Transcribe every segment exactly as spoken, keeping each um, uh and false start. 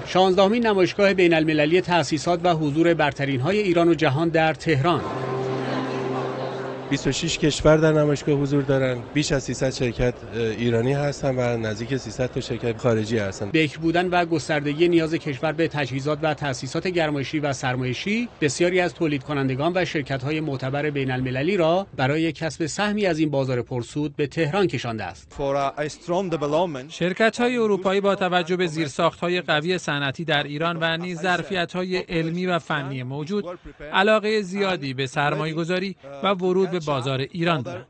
شانزدهمین نمایشگاه بین‌المللی تأسیسات و حضور برترین‌های ایران و جهان در تهران. بیست و شش کشور در نمایشگاه حضور دارن، بیش از سیصد شرکت ایرانی هستن و نزدیک سیصد تا شرکت خارجی هستن. بکر بودن و گستردگی نیاز کشور به تجهیزات و تأسیسات گرمایشی و سرمایشی بسیاری از تولید کنندگان و شرکت‌های معتبر بین‌المللی را برای کسب سهمی از این بازار پرسود به تهران کشانده است. شرکت‌های اروپایی با توجه به زیرساخت‌های قوی صنعتی در ایران و نیز ظرفیت‌های علمی و فنی موجود، علاقه زیادی به سرمایه‌گذاری و ورود به بازار ایران دارد.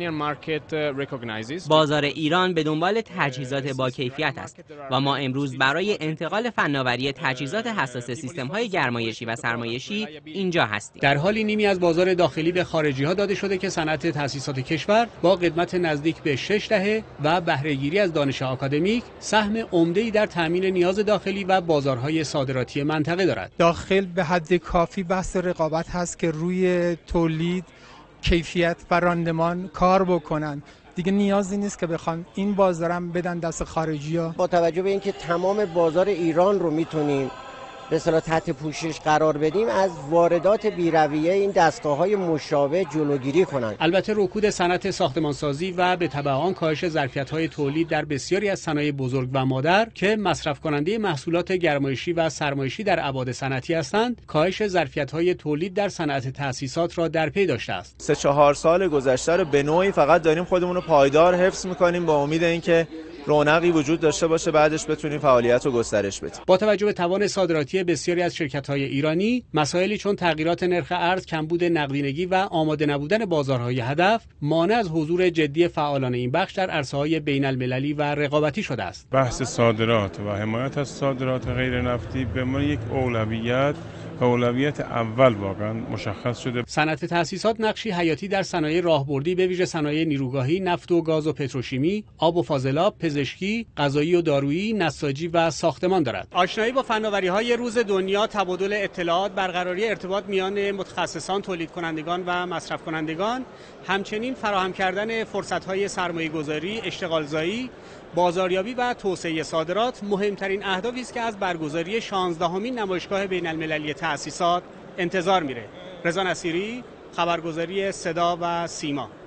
بازار ایران به دنبال تجهیزات با کیفیت است و ما امروز برای انتقال فناوری تجهیزات حساس سیستم‌های گرمایشی و سرمایشی اینجا هستیم. در حالی نیمی از بازار داخلی به خارجی‌ها داده شده که صنعت تأسیسات کشور با قدمت نزدیک به شش دهه و بهره‌گیری از دانش آکادمیک سهم عمده‌ای در تامین نیاز داخلی و بازارهای صادراتی منطقه دارد. داخل به حد کافی بحث رقابت هست که روی تولید، کیفیت و راندمان کار بکنن. دیگه نیازی نیست که بخوان این بازارم بدن دست خارجی‌ها. با توجه به اینکه تمام بازار ایران رو میتونیم به اصطلاح تحت پوشش قرار بدیم، از واردات بی‌رویه این دستگاه‌های مشابه جلوگیری کنند. البته رکود صنعت ساختمانسازی و به تبع آن کاهش ظرفیت‌های تولید در بسیاری از صنایع بزرگ و مادر که مصرف کننده محصولات گرمایشی و سرمایشی در ابعاد صنعتی هستند، کاهش ظرفیت‌های تولید در صنعت تأسیسات را در پی داشته است. سه چهار سال گذشته رو به نوعی فقط داریم خودمون رو پایدار حفظ می‌کنیم با امید اینکه رونقی وجود داشته باشه، بعدش بتونیم فعالیت رو گسترش بدیم. با توجه به توان صادراتی بسیاری از شرکت‌های ایرانی، مسائلی چون تغییرات نرخ ارز، کمبود نقدینگی و آماده نبودن بازارهای هدف مانع از حضور جدی فعالان این بخش در عرصه‌های بین‌المللی و رقابتی شده است. بحث صادرات و حمایت از صادرات غیر نفتی به ما یک اولویت و اولویت اول واقعا مشخص شده. صنعت تأسیسات نقشی حیاتی در صنایع راهبردی به ویژه صنایع نیروگاهی، نفت و گاز و پتروشیمی، آب و فاضلاب، پزشکی، غذایی و دارویی، نساجی و ساختمان دارد. آشنایی با فناوری‌های روز دنیا، تبادل اطلاعات، برقراری ارتباط میان متخصصان، تولید کنندگان و مصرف کنندگان، همچنین فراهم کردن فرصت‌های سرمایه‌گذاری، اشتغالزایی، بازاریابی و توسعه صادرات مهمترین اهدافی است که از برگزاری شانزدهمین نمایشگاه بین‌المللی تأسیسات انتظار میره. رضا نصیری، خبرگزاری صدا و سیما.